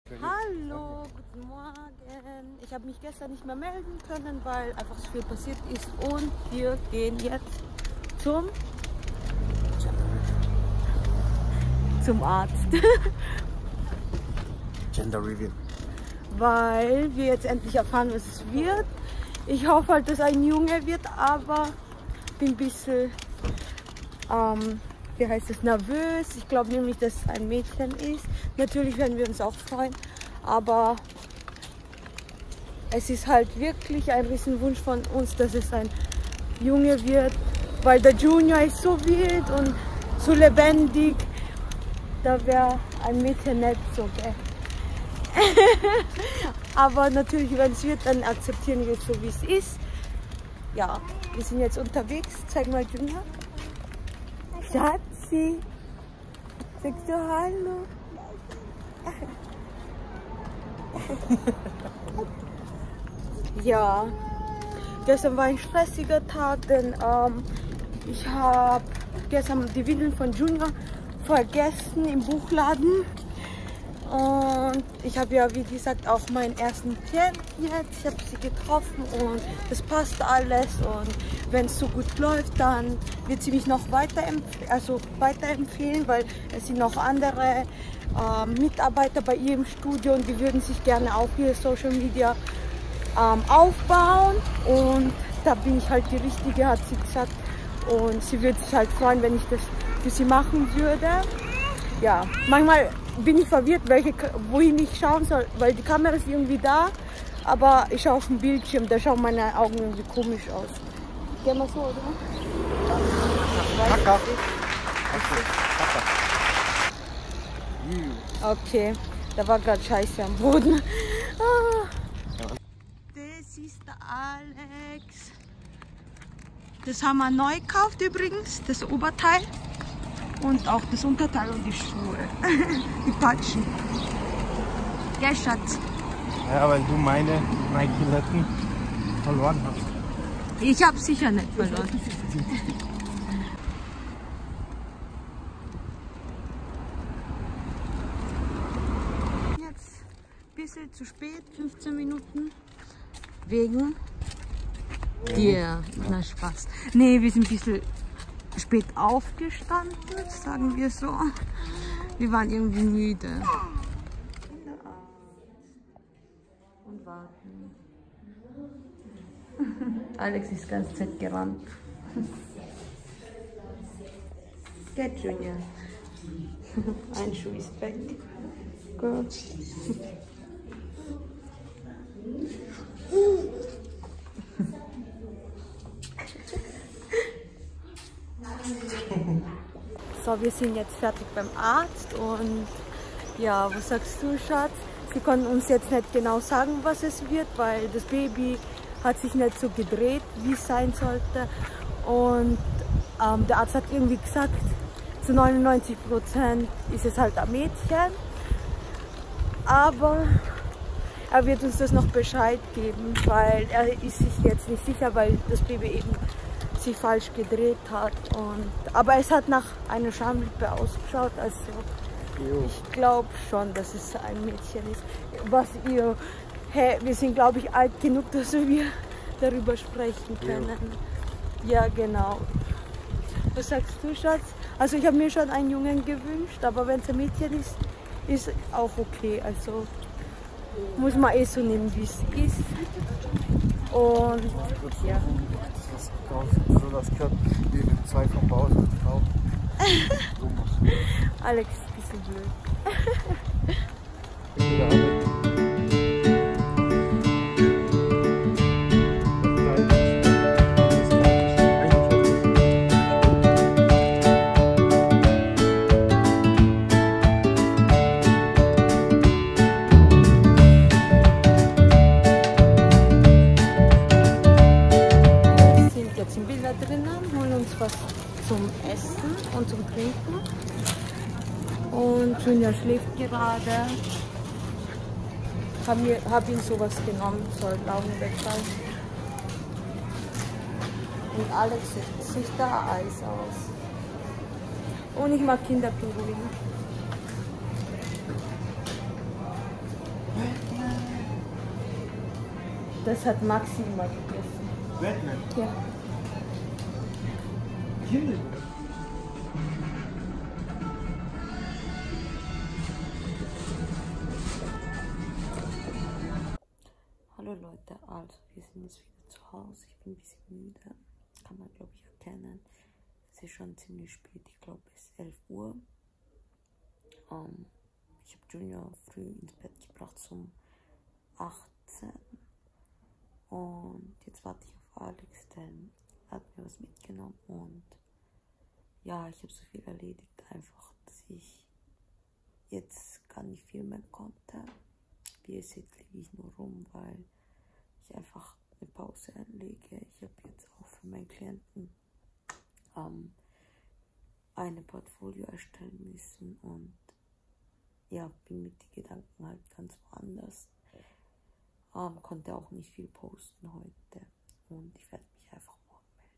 Hallo, guten Morgen. Ich habe mich gestern nicht mehr melden können, weil einfach so viel passiert ist. Und wir gehen jetzt zum Arzt. Gender Reveal. Weil wir jetzt endlich erfahren, was es wird. Ich hoffe halt, dass ein Junge wird, aber bin ein bisschen, wie heißt es, nervös. Ich glaube nämlich, dass es ein Mädchen ist. Natürlich werden wir uns auch freuen, aber es ist halt wirklich ein Riesenwunsch von uns, dass es ein Junge wird, weil der Junior ist so wild und so lebendig. Da wäre ein Mädchen nicht so, gell? Aber natürlich, wenn es wird, dann akzeptieren wir es so, wie es ist. Ja, wir sind jetzt unterwegs. Zeig mal Junior. Schatzi, sagst du Hallo? Ja, gestern war ein stressiger Tag, denn ich habe gestern die Windeln von Junior vergessen im Buchladen. Und ich habe ja, wie gesagt, auch meinen ersten Klient jetzt. Ich habe sie getroffen und das passt alles. Und wenn es so gut läuft, dann wird sie mich noch weiterempfehlen, weil es sind noch andere Mitarbeiter bei ihr im Studio und die würden sich gerne auch hier Social Media aufbauen. Und da bin ich halt die Richtige, hat sie gesagt. Und sie würde sich halt freuen, wenn ich das für sie machen würde. Ja, manchmal bin ich verwirrt, wohin ich schauen soll, weil die Kamera ist irgendwie da, aber ich schaue auf den Bildschirm, da schauen meine Augen irgendwie komisch aus. Gehen wir so, oder? Okay, da war gerade Scheiße am Boden. Ah. Das ist der Alex. Das haben wir neu gekauft übrigens, das Oberteil. Und auch das Unterteil und die Schuhe. Die Patschen. Gell, Schatz? Ja, weil du meine Nike-Letten verloren hast. Ich habe sicher nicht verloren. Jetzt ein bisschen zu spät, 15 Minuten. Wegen dir. Na, Spaß. Nee, wir sind ein bisschen spät aufgestanden, sagen wir so. Wir waren irgendwie müde. Und warten. Alex ist ganz Zeit gerannt. Get Junior. Ein Schuh ist weg. Gut. So, wir sind jetzt fertig beim Arzt und ja, was sagst du, Schatz? Sie konnten uns jetzt nicht genau sagen, was es wird, weil das Baby hat sich nicht so gedreht, wie es sein sollte. Und der Arzt hat irgendwie gesagt, zu 99% ist es halt ein Mädchen. Aber er wird uns das noch Bescheid geben, weil er ist sich jetzt nicht sicher, weil das Baby eben sich falsch gedreht hat. Aber es hat nach einer Schamlippe ausgeschaut, also ich glaube schon, dass es ein Mädchen ist. Wir sind, glaube ich, alt genug, dass wir darüber sprechen können. Ja, genau. Was sagst du, Schatz? Also ich habe mir schon einen Jungen gewünscht, aber wenn es ein Mädchen ist, ist auch okay. Also muss man eh so nehmen, wie es ist. Und ja. So das gehört wie mit zwei vom Bau und Frau. Alex ist ein bisschen blöd. Was zum Essen und zum Trinken. Und Junior schläft gerade. Hab ihm sowas genommen, soll Augen wegfallen. Und Alex sieht da Eis aus. Und ich mag Kinderpinguine. Das hat Maxi immer gegessen. Batman? Ja. Kinder. Hallo Leute, also wir sind jetzt wieder zu Hause. Ich bin ein bisschen müde, kann man glaube ich erkennen. Es ist schon ziemlich spät, ich glaube es ist 11 Uhr. Ich habe Junior früh ins Bett gebracht um 18 und jetzt warte ich auf Alex, denn er hat mir was mitgenommen und ja, ich habe so viel erledigt einfach, dass ich jetzt gar nicht filmen konnte. Wie ihr seht, liege ich nur rum, weil ich einfach eine Pause einlege. Ich habe jetzt auch für meinen Klienten eine Portfolio erstellen müssen und ja, bin mit den Gedanken halt ganz woanders. Konnte auch nicht viel posten heute und ich werde mich einfach morgen melden.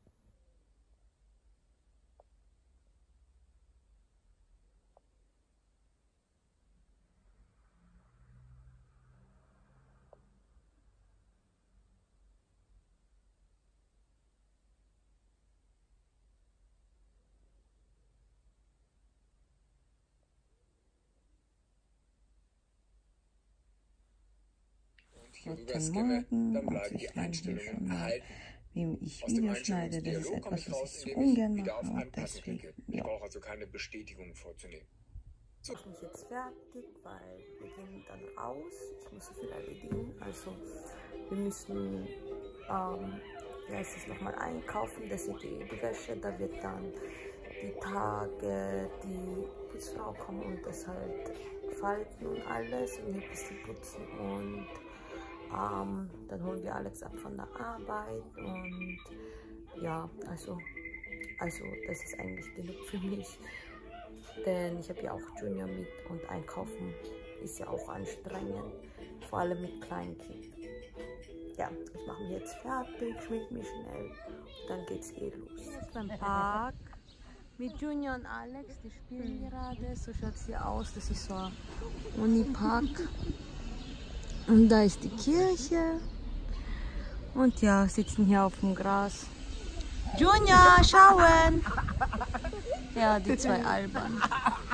Guten Morgen und ich lerne hier schon mal, wie ich Videos schneide. Das ist etwas, was ich so ungern mache und deswegen, ja. Ich brauche also keine Bestätigung vorzunehmen. Ich mache mich jetzt fertig, weil wir gehen dann raus. Ich muss so viel erledigen. Also wir müssen nochmal einkaufen. Das ist die Wäsche. Da wird dann die Tage die Putzfrau kommen und das halt falten und alles und ein bisschen putzen und dann holen wir Alex ab von der Arbeit und ja, also das ist eigentlich genug für mich, denn ich habe ja auch Junior mit und einkaufen ist ja auch anstrengend, vor allem mit Kleinkind. Ja, ich mache mich jetzt fertig, schmink mich schnell und dann geht's los. Jetzt beim Park mit Junior und Alex, die spielen gerade, so schaut es hier aus, das ist so ein Unipark. Und da ist die Kirche. Und ja, sitzen hier auf dem Gras. Junior, schauen! Ja, die zwei Albern.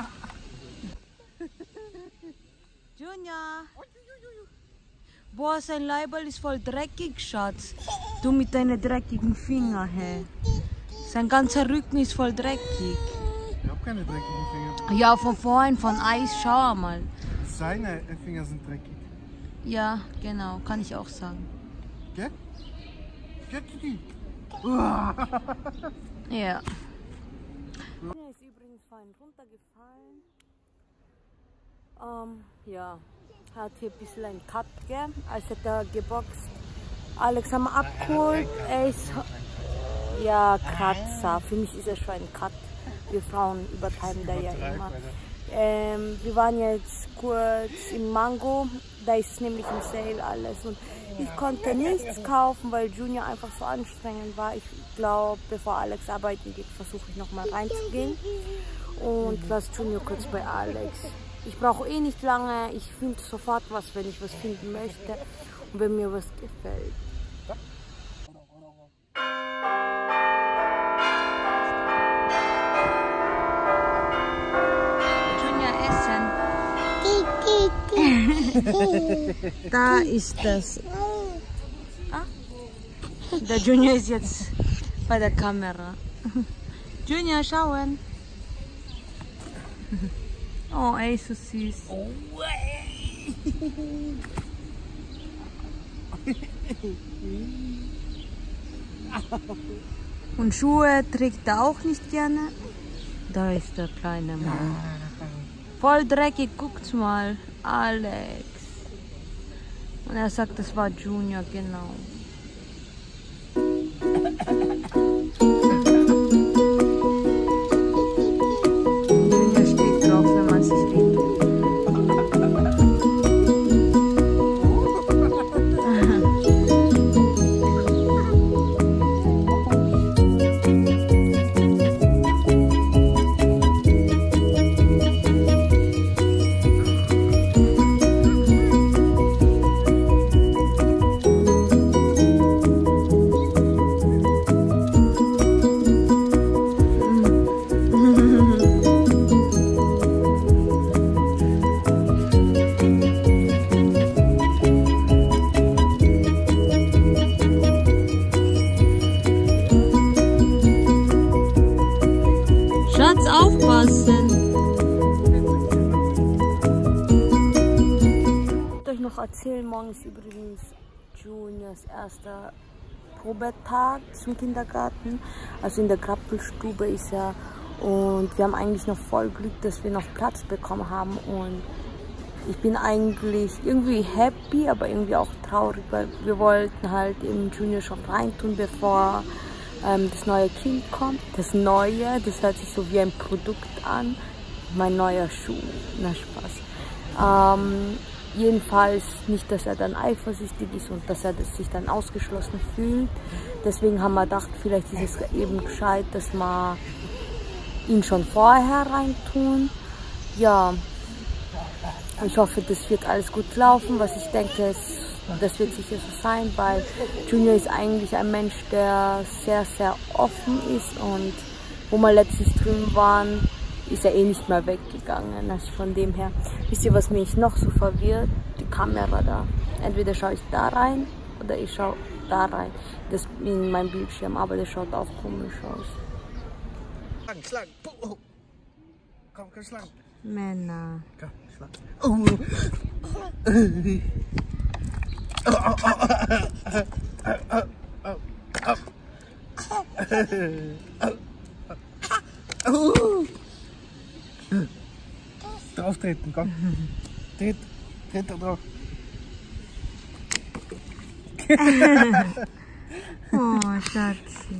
Junior! Boah, sein Leiberl ist voll dreckig, Schatz. Du mit deinen dreckigen Fingern, hä? Sein ganzer Rücken ist voll dreckig. Ich habe keine dreckigen Finger. Ja, von vorhin, von Eis, schau mal. Seine Finger sind dreckig. Ja, genau, kann ich auch sagen. Gell? Ja. Er ist übrigens vorhin runtergefallen. Ja, hat hier ein bisschen einen Cut gegeben, als hätte er geboxt. Alex haben wir abgeholt. Er ist. Ja, Kratzer. Für mich ist er schon ein Cut. Wir Frauen übertreiben da ja immer. Wir waren jetzt kurz im Mango, da ist es nämlich im Sale alles und ich konnte nichts kaufen, weil Junior einfach so anstrengend war. Ich glaube, bevor Alex arbeiten geht, versuche ich noch mal reinzugehen und lasse Junior kurz bei Alex. Ich brauche eh nicht lange, ich finde sofort was, wenn ich was finden möchte und wenn mir was gefällt. Da ist das. Ah? Der Junior ist jetzt bei der Kamera. Junior, schauen. Oh, er ist so süß. Und Schuhe trägt er auch nicht gerne. Da ist der kleine Mann. Voll dreckig, guckt's mal. Alex. Und er sagt, das war Junior, genau. Junior steht drauf, wenn man sich liebt. noch erzählen, morgen ist übrigens Juniors erster Probetag zum Kindergarten. Also in der Krabbelstube ist er. Und wir haben eigentlich noch voll Glück, dass wir noch Platz bekommen haben. Und ich bin eigentlich irgendwie happy, aber irgendwie auch traurig, weil wir wollten halt im Junior schon reintun, bevor das neue Kind kommt. Das Neue, das hört sich so wie ein Produkt an. Mein neuer Schuh. Na, Spaß. Jedenfalls nicht, dass er dann eifersüchtig ist und dass er sich dann ausgeschlossen fühlt. Deswegen haben wir gedacht, vielleicht ist es eben gescheit, dass wir ihn schon vorher reintun. Ja, ich hoffe, das wird alles gut laufen, was ich denke, das wird sicher so sein, weil Junior ist eigentlich ein Mensch, der sehr, sehr offen ist und wo wir letztens drüben waren, ist er eh nicht mehr weggegangen. Also von dem her, wisst ihr, was mich noch so verwirrt? Die Kamera da. Entweder schaue ich da rein oder ich schaue da rein. Das in meinem Bildschirm, aber das schaut auch komisch aus. Schlag. Oh. Komm, schlag. Männer. Komm, schlag. Oh. Drauf treten, komm. Tritt da drauf. Oh, Schatzi.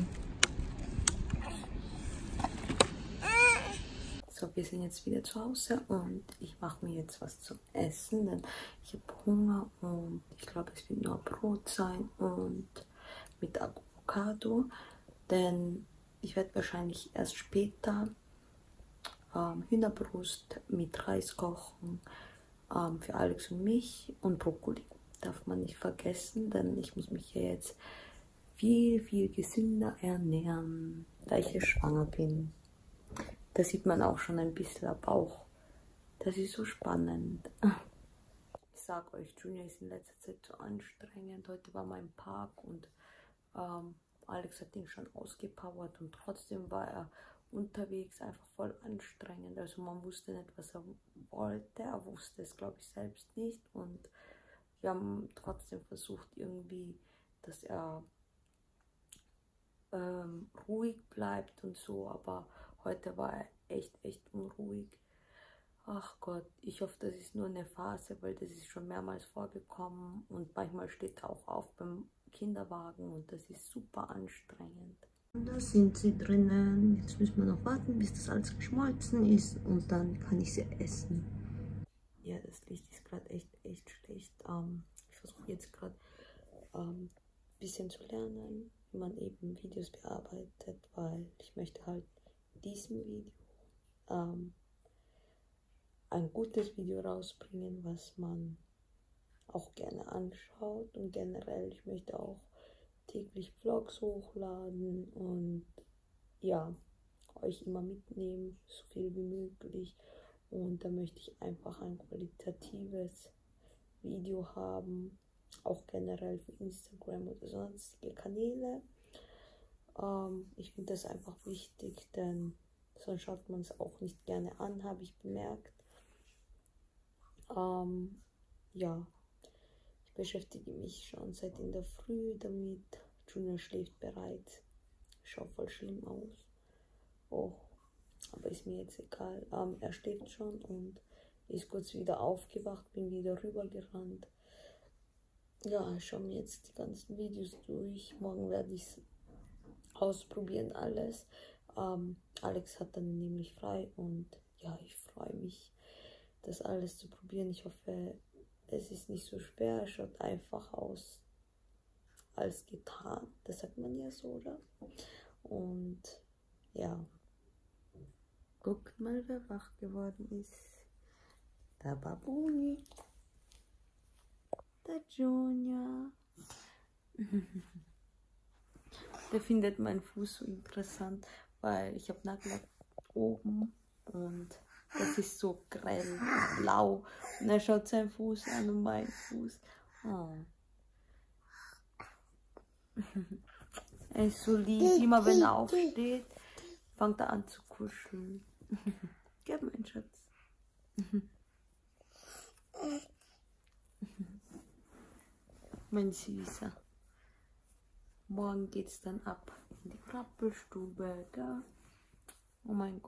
So, wir sind jetzt wieder zu Hause und ich mache mir jetzt was zum Essen, denn ich habe Hunger und ich glaube, es wird nur Brot sein und mit Avocado, denn ich werde wahrscheinlich erst später Hühnerbrust mit Reis kochen für Alex und mich und Brokkoli. Darf man nicht vergessen, denn ich muss mich ja jetzt viel, viel gesünder ernähren, da ich jetzt schwanger bin. Da sieht man auch schon ein bisschen am Bauch. Das ist so spannend. Ich sag euch, Junior ist in letzter Zeit so anstrengend. Heute war mein Park und Alex hat ihn schon ausgepowert und trotzdem war er unterwegs einfach voll anstrengend. Also man wusste nicht, was er wollte. Er wusste es, glaube ich, selbst nicht. Und wir haben trotzdem versucht irgendwie, dass er ruhig bleibt und so. Aber heute war er echt unruhig. Ach Gott, ich hoffe, das ist nur eine Phase, weil das ist schon mehrmals vorgekommen. Und manchmal steht er auch auf beim Kinderwagen und das ist super anstrengend. Da sind sie drinnen. Jetzt müssen wir noch warten, bis das alles geschmolzen ist und dann kann ich sie essen. Ja, das Licht ist gerade echt schlecht. Ich versuche jetzt gerade ein bisschen zu lernen, wie man eben Videos bearbeitet, weil ich möchte halt in diesem Video ein gutes Video rausbringen, was man auch gerne anschaut und generell, ich möchte auch täglich Vlogs hochladen und ja, euch immer mitnehmen, so viel wie möglich. Und da möchte ich einfach ein qualitatives Video haben, auch generell für Instagram oder sonstige Kanäle. Ich finde das einfach wichtig, denn sonst schaut man es auch nicht gerne an, habe ich bemerkt. Ja, ich beschäftige mich schon seit in der Früh damit. Junior schläft bereits. Schaut voll schlimm aus. Oh, aber ist mir jetzt egal. Er schläft schon und ist kurz wieder aufgewacht, bin wieder rübergerannt. Ja, ich schaue mir jetzt die ganzen Videos durch. Morgen werde ich es ausprobieren, alles. Alex hat dann nämlich frei und ja, ich freue mich, das alles zu probieren. Ich hoffe, es ist nicht so schwer, es schaut einfach aus als getan. Das sagt man ja so, oder? Und ja, guckt mal, wer wach geworden ist. Der Babuni. Der Junior. Der findet meinen Fuß so interessant, weil ich habe Nagellack oben und das ist so grell blau. Und er schaut seinen Fuß an und meinen Fuß. Oh. Er ist so lieb. Immer wenn er aufsteht, fängt er an zu kuscheln. Gell, mein Schatz? Mein Süßer. Morgen geht's dann ab in die Krabbelstube, gell? Oh mein Gott.